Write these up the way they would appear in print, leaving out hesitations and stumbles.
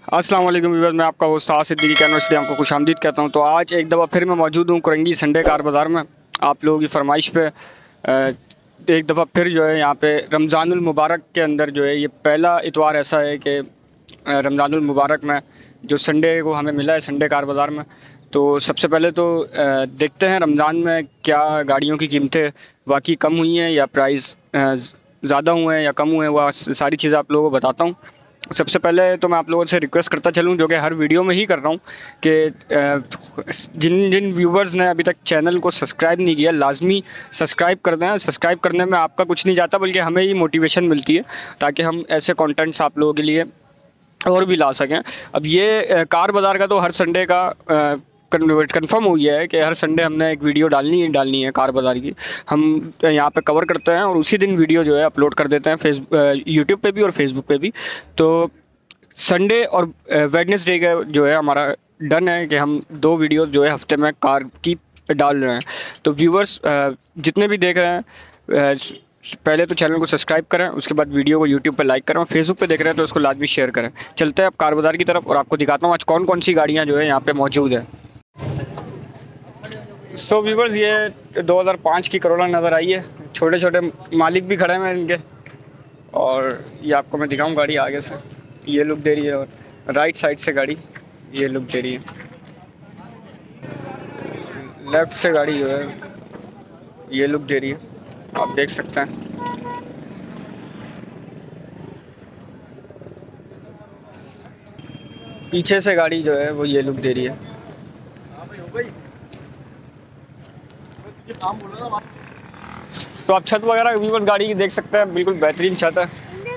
अस्सलाम वालेकुम व्यूअर्स, मैं आपका host Saad Siddiqui Canvas Studio आपको खुशामदीद कहता हूं। तो आज एक दफ़ा फिर मैं मौजूद हूं कुरंगी संडे कार बाज़ार में। आप लोगों की फरमाइश पे एक दफ़ा फिर जो है यहाँ पे रमज़ानुल मुबारक के अंदर जो है ये पहला इतवार ऐसा है कि रमज़ानुल मुबारक में जो संडे को हमें मिला है संडे कार बाज़ार में। तो सबसे पहले तो देखते हैं रमज़ान में क्या गाड़ियों की कीमतें वाकई कम हुई हैं या प्राइस ज़्यादा हुए हैं या कम हुए हैं, वह सारी चीज़ें आप लोगों को बताता हूँ। सबसे पहले तो मैं आप लोगों से रिक्वेस्ट करता चलूँ, जो कि हर वीडियो में ही कर रहा हूँ, कि जिन जिन व्यूवर्स ने अभी तक चैनल को सब्सक्राइब नहीं किया लाजमी सब्सक्राइब कर दें। सब्सक्राइब करने में आपका कुछ नहीं जाता, बल्कि हमें ही मोटिवेशन मिलती है ताकि हम ऐसे कंटेंट्स आप लोगों के लिए और भी ला सकें। अब ये कार बाज़ार का तो हर संडे का कंफर्म हो गया है कि हर संडे हमने एक वीडियो डालनी है कार बाज़ार की। हम यहाँ पे कवर करते हैं और उसी दिन वीडियो जो है अपलोड कर देते हैं यूट्यूब पे भी और फेसबुक पे भी। तो संडे और वेडनेसडे का जो है हमारा डन है कि हम 2 वीडियोस जो है हफ्ते में कार की डाल रहे हैं। तो व्यूवर्स जितने भी देख रहे हैं, पहले तो चैनल को सब्सक्राइब करें, उसके बाद वीडियो को यूट्यूब पे लाइक करें और फेसबुक पे देख रहे हैं तो उसको लाजमी शेयर करें। चलते हैं अब कार बाज़ार की तरफ और आपको दिखाता हूँ आज कौन कौन सी गाड़ियाँ जो है यहाँ पे मौजूद है। सो व्यूवर्स, ये 2005 की करोला नज़र आई है। छोटे छोटे मालिक भी खड़े हैं इनके, और ये आपको मैं दिखाऊँ गाड़ी आगे से ये लुक दे रही है, और राइट साइड से गाड़ी ये लुक दे रही है। लेफ़्ट से गाड़ी जो है ये लुक दे रही है, आप देख सकते हैं। पीछे से गाड़ी जो है वो ये लुक दे रही है। तो आप छत वगैरह व्यूवर्स गाड़ी की देख सकते हैं, बिल्कुल बेहतरीन छत है।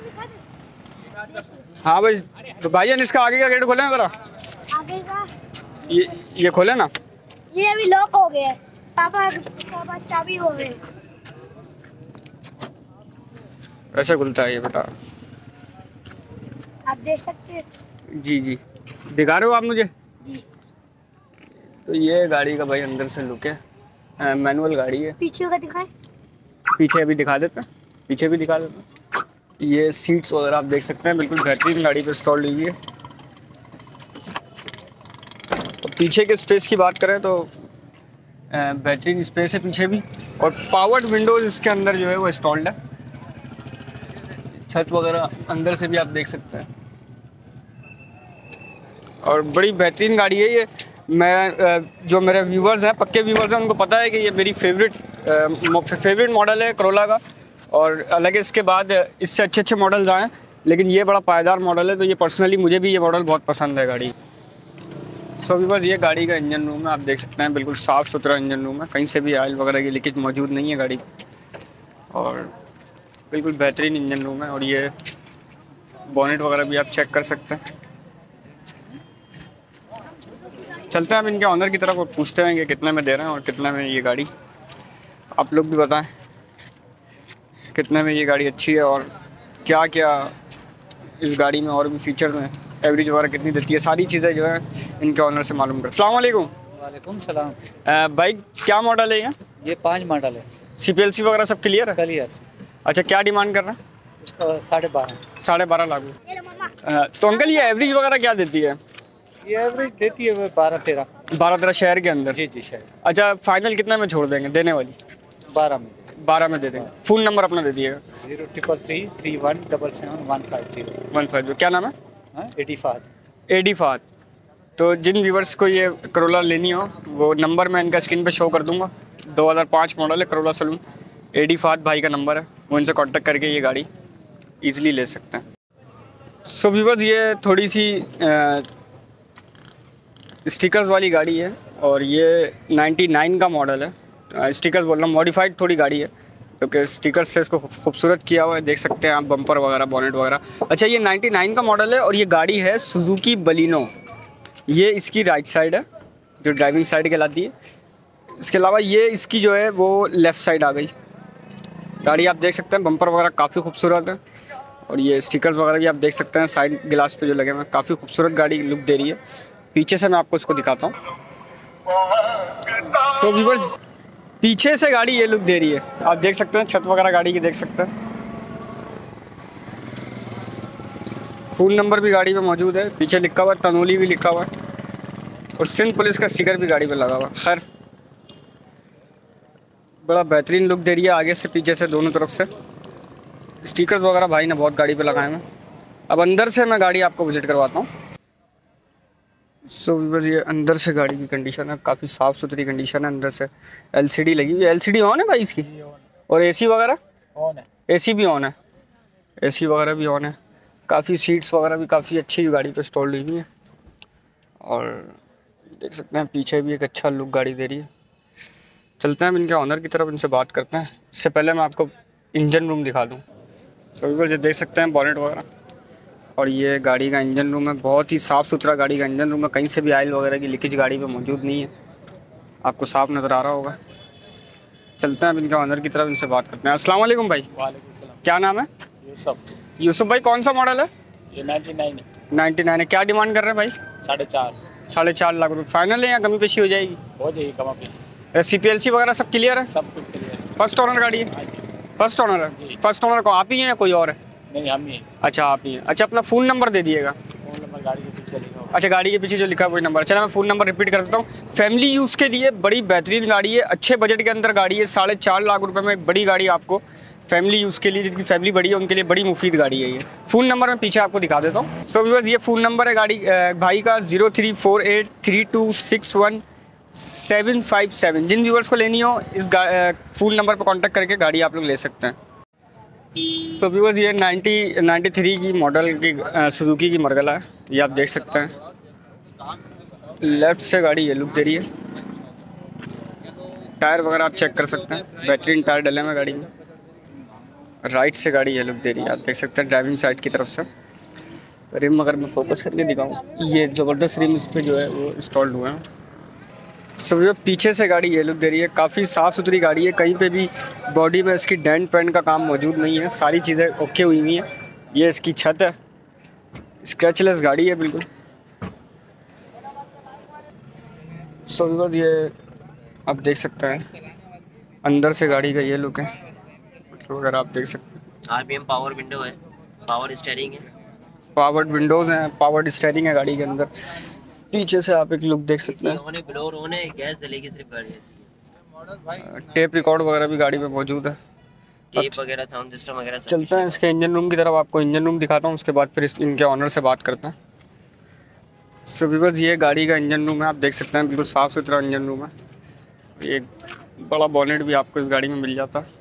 हाँ भाई, तो भाईजान इसका आगे का गेट खोले ना ज़रा। आगे का ये खोले ना। ये अभी लॉक हो गया है। पापा पापा चाबी हो गई। ऐसे खुलता है ये बेटा। आप देख सकते हैं। जी जी, दिखा रहे हो आप मुझे। जी। तो ये गाड़ी का भाई अंदर से लुक है, मैनुअल गाड़ी है। पीछे का दिखाए। पीछे अभी दिखा देते हैं, पीछे भी दिखा देते हैं। ये सीट्स वगैरह आप देख सकते हैं, बिल्कुल बेहतरीन गाड़ी पे इंस्टॉल हुई है। और पीछे के स्पेस की बात करें तो बेहतरीन स्पेस है पीछे भी, और पावर्ड विंडोज़ इसके अंदर जो है वो इंस्टॉल्ड है। छत वगैरह अंदर से भी आप देख सकते हैं, और बड़ी बेहतरीन गाड़ी है ये। मैं जो मेरे व्यूवर्स हैं, पक्के व्यूवर्स हैं, उनको पता है कि ये मेरी फेवरेट मॉडल है करोला का। और अलग इसके बाद इससे अच्छे अच्छे मॉडल्स आए, लेकिन ये बड़ा पायदार मॉडल है, तो ये पर्सनली मुझे भी ये मॉडल बहुत पसंद है गाड़ी। सो व्यूवर्स, ये गाड़ी का इंजन रूम है, आप देख सकते हैं, बिल्कुल साफ़ सुथरा इंजन रूम है, कहीं से भी ऑयल वगैरह की लीकेज मौजूद नहीं है गाड़ी, और बिल्कुल बेहतरीन इंजन रूम है। और ये बोनेट वगैरह भी आप चेक कर सकते हैं। चलते हैं अब इनके ऑनर की तरफ और पूछते हैं कि कितने में दे रहे हैं और कितने में ये गाड़ी। आप लोग भी बताएं कितने में ये गाड़ी अच्छी है और क्या क्या इस गाड़ी में और भी फीचर्स हैं, एवरेज वगैरह कितनी देती है, सारी चीज़ें जो है इनके ऑनर से मालूम कर। अस्सलाम वालेकुम। वालेकुम सलाम। भाई क्या मॉडल है ये 5 मॉडल है। CPLC वगैरह सब क्लियर है? क्लियर से। अच्छा, क्या डिमांड कर रहे हैं? उसका 12.5। 12.5 लाख। तो अंकल ये एवरेज वगैरह क्या देती है? ये एवरेज देती है वो 12-13। 12-13 शहर के अंदर? जी जी शायद। अच्छा, फाइनल कितने में छोड़ देंगे देने वाली? 12 में। 12 में दे देंगे। फुल नंबर अपना दे दिएगा। 033331775150। 15। क्या नाम है? एडी फाद। एडी फाद। तो जिन व्यूवर्स को ये करोला लेनी हो, वो नंबर मैं इनका स्क्रीन पे शो कर दूंगा। 2005 मॉडल है करोला सलून। एडी फाद भाई का नंबर है, वो इनसे कांटेक्ट करके ये गाड़ी ईजिली ले सकते हैं। सो व्यूवर्स, ये थोड़ी सी स्टिकर्स वाली गाड़ी है, और ये 99 का मॉडल है। स्टिकर्स बोल रहा हूँ, मॉडिफाइड थोड़ी गाड़ी है, क्योंकि स्टिकर्स से इसको खूबसूरत किया हुआ है, देख सकते हैं आप, बम्पर वगैरह, बॉनेट वगैरह। अच्छा, ये 99 का मॉडल है और ये गाड़ी है सुजुकी बलिनो। ये इसकी राइट साइड है जो ड्राइविंग साइड कहलाती है। इसके अलावा ये इसकी जो है वो लेफ़्ट साइड आ गई। गाड़ी आप देख सकते हैं, बम्पर वगैरह काफ़ी खूबसूरत है, और ये स्टिकर्स वगैरह भी आप देख सकते हैं साइड गिलास पे जो लगे हुए हैं। काफ़ी खूबसूरत गाड़ी लुक दे रही है। पीछे से मैं आपको इसको दिखाता हूँ। सो व्यूअर्स, पीछे से गाड़ी ये लुक दे रही है, आप देख सकते हैं, छत वगैरह गाड़ी की देख सकते हैं। फ़ोन नंबर भी गाड़ी में मौजूद है, पीछे लिखा हुआ है तनोली भी लिखा हुआ है और सिंध पुलिस का स्टिकर भी गाड़ी पे लगा हुआ है। खैर बड़ा बेहतरीन लुक दे रही है आगे से पीछे से दोनों तरफ से। स्टिकर्स वगैरह भाई ने बहुत गाड़ी पे लगाए हैं। अब अंदर से मैं गाड़ी आपको विजिट करवाता हूँ। सो व्यूअर्स ये अंदर से गाड़ी की कंडीशन है, काफ़ी साफ़ सुथरी कंडीशन है। अंदर से एलसीडी लगी हुई है। एलसीडी ऑन है भाई इसकी? और एसी वगैरह? ऑन है। एसी भी ऑन है, एसी वगैरह भी ऑन है। काफ़ी सीट्स वगैरह भी काफ़ी अच्छी गाड़ी पे इंस्टॉल हुई है और देख सकते हैं पीछे भी एक अच्छा लुक गाड़ी दे रही है। चलते हैं हम इनके ऑनर की तरफ, इनसे बात करते हैं। इससे पहले मैं आपको इंजन रूम दिखा दूँ। सो व्यूअर्स ये देख सकते हैं बॉनेट वगैरह और ये गाड़ी का इंजन रूम है। बहुत ही साफ़ सुथरा गाड़ी का इंजन रूम है, कहीं से भी ऑयल वगैरह की लीकेज गाड़ी पे मौजूद नहीं है, आपको साफ नज़र आ रहा होगा। चलते हैं अब इनके ऑनर की तरफ, इनसे बात करते हैं। अस्सलाम वालेकुम भाई। वालेकुम सलाम। क्या नाम है? यूसुफ। यूसुफ भाई कौन सा मॉडल है? ये 99 है। 99 है। क्या डिमांड कर रहे हैं भाई? 4.5। 4.5 लाख रुपये फाइनल है या कमी पेशी हो जाएगी? हो जाएगी कमा पे। CPLC वगैरह सब क्लियर है? सब कुछ क्लियर है। फर्स्ट ओनर गाड़ी है? फर्स्ट ओनर है। फर्स्ट ओनर को आप ही हैं या कोई और है? नहीं हम ही। अच्छा आप ही हैं। अच्छा अपना फ़ोन नंबर दे दिएगा। फोन नंबर गाड़ी के पीछे लिखा हुआ। अच्छा गाड़ी के पीछे जो लिखा है वही नंबर। चला मैं फ़ोन नंबर रिपीट कर देता हूँ। फैमिली यूज़ के लिए बड़ी बेहतरीन गाड़ी है, अच्छे बजट के अंदर गाड़ी है। 4.5 लाख रुपए में एक बड़ी गाड़ी आपको फैमिली यूज़ के लिए, जिनकी फैमिली बड़ी है उनके लिए बड़ी मुफीद गाड़ी है ये। फ़ोन नंबर मैं पीछे आपको दिखा देता हूँ। सो व्यूअर्स ये फ़ोन नंबर है गाड़ी भाई का 034832615757। जिन व्यूअर्स को लेनी हो इस फ़ोन नंबर पर कॉन्टैक्ट करके गाड़ी आप लोग ले सकते हैं। सो व्यूअर्स ये 93 की मॉडल की सुजुकी की मरगला है, ये आप देख सकते हैं। लेफ़्ट से गाड़ी ये लुक दे रही है। टायर वगैरह आप चेक कर सकते हैं, बेहतरीन टायर डले हैं गाड़ी में। राइट से गाड़ी ये लुक दे रही है, आप देख सकते हैं ड्राइविंग साइड की तरफ से। रिम अगर मैं फोकस करके दिखाऊँ, ये ज़बरदस्त रिम इस पर जो है वो इंस्टॉल्ड हुए हैं। सब जो पीछे से गाड़ी ये लुक दे रही है, काफ़ी साफ़ सुथरी गाड़ी है। कहीं पे भी बॉडी में इसकी डेंट पेंट का काम मौजूद नहीं है, सारी चीज़ें ओके हुई हुई हैं। ये इसकी छत है, स्क्रैचलेस गाड़ी है बिल्कुल। सो व्यूअर्स ये आप देख सकते हैं अंदर से गाड़ी का ये लुक है, तो अगर आप देख सकते हैं RPM पावर विंडो है, पावर स्टीयरिंग है, पावर्ड विंडोज़ हैं, पावर्ड स्टीयरिंग है गाड़ी के अंदर। पीछे से आप एक लुक देख सकते हैं। होने ब्लोर होने गैस जलेगी सिर्फ गाड़ी है। टेप रिकॉर्ड वगैरह भी गाड़ी में मौजूद है। टेप वगैरह साउंड सिस्टम वगैरह सब चलते हैं इसके इंजन रूम की तरफ, आपको इंजन रूम दिखाता हूँ, उसके बाद फिर इनके ऑनर से बात करते हैं। सो व्यूअर्स ये गाड़ी का इंजन रूम है, आप देख सकते हैं बिल्कुल साफ़ सुथरा इंजन रूम है। एक बड़ा बॉनेट भी आपको इस गाड़ी में मिल जाता है।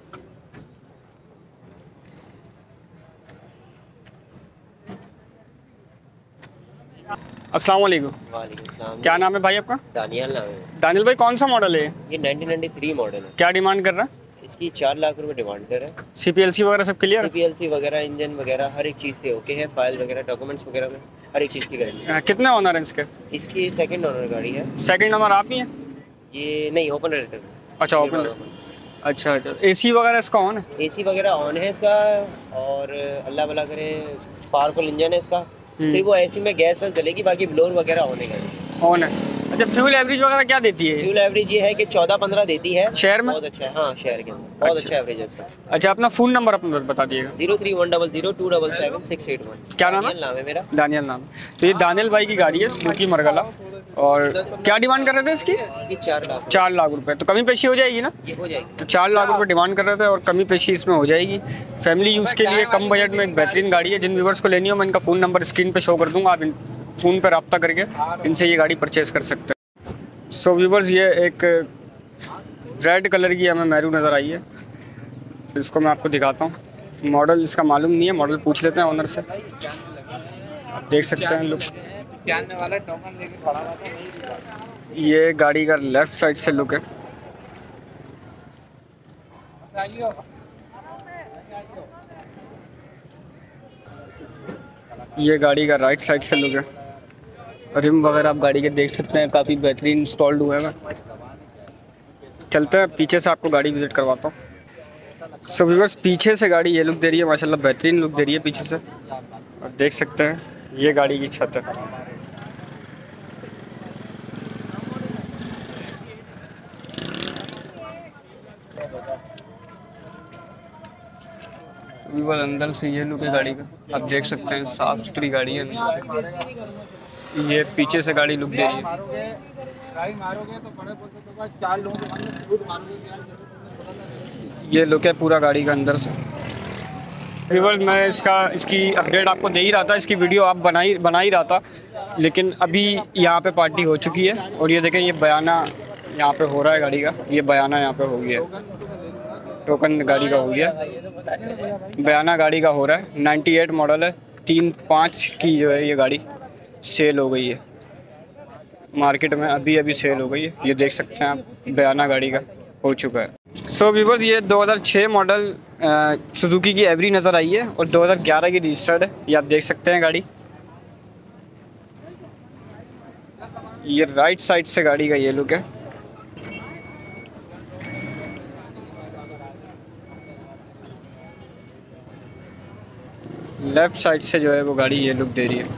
अस्सलाम वालेकुम। वालेकुम सलाम। क्या नाम है भाई आपका? दानियल नाम है। दानियल भाई कौन सा मॉडल है ये? ये 1993 मॉडल है। क्या डिमांड कर रहा है? इसकी 4 लाख रुपए डिमांड कर रहा है। CPLC वगैरह सब क्लियर है? CPLC वगैरह इंजन वगैरह हर एक चीज़ से ओके है, फाइल वगैरह डॉक्यूमेंट्स वगैरह में हर एक चीज़ की गारंटी है। कितने ऑनर हैं इसके? इसकी सेकंड ओनर गाड़ी है। सेकंड ओनर आप ही हैं? ये नहीं ओपन रेटर। अच्छा ओपन। अच्छा AC वगैरह इसका ऑन है? AC वगैरह ऑन है इसका, और अल्लाह भला करे पावरफुल इंजन है इसका। सिर्फ वो AC में गैस वैस जलेगी, बाकी ब्लोर वगैरह ऑन है गाड़ी। ऑन है। अच्छा फ्यूल एवरेज वगैरह क्या देती है? फ्यूल एवरेज ये है कि 14-15 देती है शहर में? बहुत अच्छा है। हाँ शहर के अंदर बहुत अच्छा एवरेज है इसका। अच्छा अपना फ़ोन नंबर अपना बता दिएगा। 031002777681। क्या नाम है? नाम है मेरा दानियल नाम। तो ये दानियल भाई की गाड़ी है सुजुकी मरगला। और क्या डिमांड कर रहे थे इसकी? इसकी 4 लाख 4 लाख रुपए। तो कमी पेशी हो जाएगी ना? ये हो जाएगी। तो 4 लाख रुपए डिमांड कर रहे थे और कमी पेशी इसमें हो जाएगी। फैमिली यूज़ के लिए कम बजट में एक बेहतरीन गाड़ी है। जिन व्यूवर्स को लेनी हो मैं इनका फ़ोन नंबर स्क्रीन पे शो कर दूंगा, आप फ़ोन पर रब्ता करके इनसे ये गाड़ी परचेज़ कर सकते हैं। सो व्यूवर्स ये एक रेड कलर की हमें मैरून नज़र आई है, इसको मैं आपको दिखाता हूँ। मॉडल इसका मालूम नहीं है, मॉडल पूछ लेते हैं ऑनर से। आप देख सकते हैं लुक, ये गाड़ी का लेफ़्ट साइड से लुक है। ये गाड़ी का राइट साइड से लुक है। रिम वगैरह आप गाड़ी के देख सकते हैं, काफ़ी बेहतरीन इंस्टॉल्ड हुए हैं। चलते हैं पीछे से आपको गाड़ी विजिट करवाता हूँ। सो व्यूअर्स पीछे से गाड़ी ये लुक दे रही है, माशाल्लाह बेहतरीन लुक दे रही है पीछे से। और देख सकते हैं ये गाड़ी की छत है। व्यूअर अंदर से ये लुक है गाड़ी का, आप देख सकते हैं साफ सुथरी गाड़ी है। ये पीछे से गाड़ी लुक दे रही है। ये लुक है पूरा गाड़ी का अंदर से। व्यूअर मैं इसकी अपडेट आपको दे ही रहा था, इसकी वीडियो आप बना ही रहा था, लेकिन अभी यहाँ पे पार्टी हो चुकी है। और ये देखें, ये बयाना यहाँ पे हो रहा है गाड़ी का, ये बयाना यहाँ पे हो गया, टोकन गाड़ी का हो गया, बयाना गाड़ी का हो रहा है। 98 मॉडल है, 3/5 की जो है ये गाड़ी सेल हो गई है मार्केट में, अभी सेल हो गई है। ये देख सकते हैं आप, बयाना गाड़ी का हो चुका है। सो व्यूअर्स, ये 2006 मॉडल सुजुकी की एवरी नज़र आई है और 2011 की रजिस्टर्ड है। ये आप देख सकते हैं गाड़ी, ये राइट साइड से गाड़ी का ये लुक है। लेफ्ट साइड से जो है वो गाड़ी ये लुक दे रही है।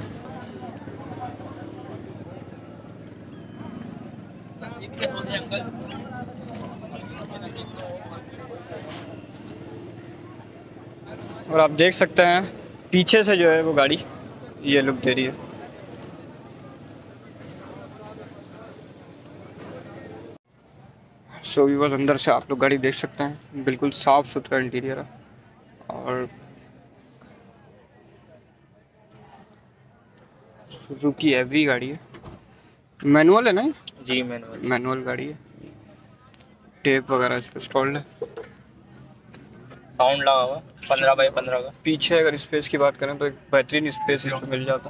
और आप देख सकते हैं पीछे से जो है वो गाड़ी ये लुक दे रही है। सो व्यूअर्स, अंदर से आप लोग गाड़ी देख सकते हैं, बिल्कुल साफ सुथरा इंटीरियर है। और सुजुकी एवरी गाड़ी है, मैनुअल है ना जी, मैनुअल गाड़ी है। टेप वगैरह इस पर इंस्टॉल्ड है, साउंड लगा हुआ 15x15 का। पीछे अगर स्पेस की बात करें तो एक बेहतरीन स्पेस इसमें मिल जाता।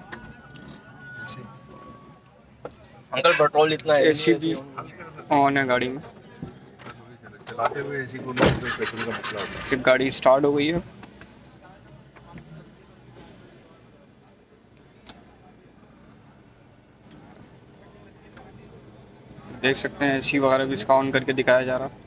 अंकल पेट्रोल इतना एसी भी ऑन है गाड़ी में, चलाते हुए एसी को पेट्रोल का मसला होता है। गाड़ी स्टार्ट हो गई है। देख सकते हैं एसी वगैरह भी इसका ऑन करके दिखाया जा रहा है।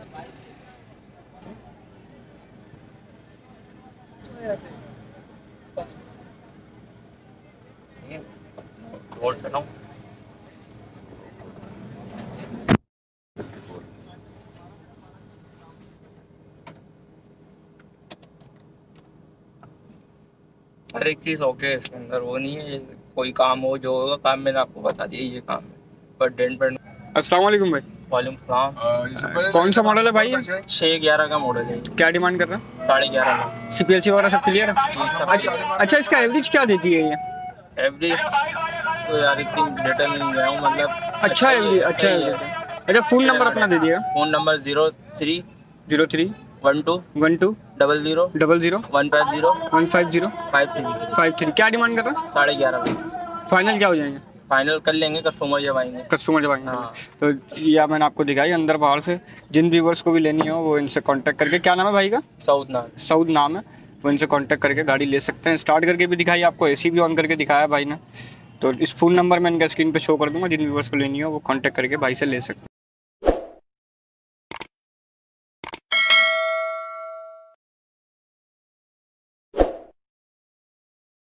हर एक चीज़ ओके है इसके अंदर, वो नहीं है कोई काम हो जो होगा काम मैंने आपको बता दिया ये काम है, पर डेंट पर। अस्सलाम वालेकुम भाई। वालेकुम सलाम। कौन सा मॉडल है भाई? 611 का मॉडल है। क्या डिमांड कर रहा है? 11.5 लाख। CPLC वगैरह सब क्लियर है? जी सब। अच्छा, इसका एवरेज क्या देती है ये? एवरेज तो यार इतनी डिटेल नहीं गया हूँ, मतलब अच्छा एवरेज, अच्छा एवरेज। अच्छा, फोन नंबर अपना दे दिएगा। Phone number 03 03 12 12 00 00 150 150 53। 53। क्या डिमांड कर रहा है? 11.5 लाख। फाइनल क्या हो जाएंगे? फाइनल कर लेंगे, कस्टमर जब आएंगे। कस्टमर जब आएंगे। हाँ। तो ये मैंने आपको दिखाई अंदर बाहर से। जिन व्यूवर्स को भी लेनी हो वो इनसे कांटेक्ट करके, क्या नाम है भाई का? सऊद नाम है, वो इनसे कांटेक्ट करके गाड़ी ले सकते हैं। स्टार्ट करके भी दिखाई आपको, एसी भी ऑन करके दिखाया भाई ने। तो इस फ़ोन नंबर मैं इनका स्क्रीन पे शो कर दूंगा, जिन व्यूवर्स को लेनी हो वो कांटेक्ट करके भाई से ले सकते हैं।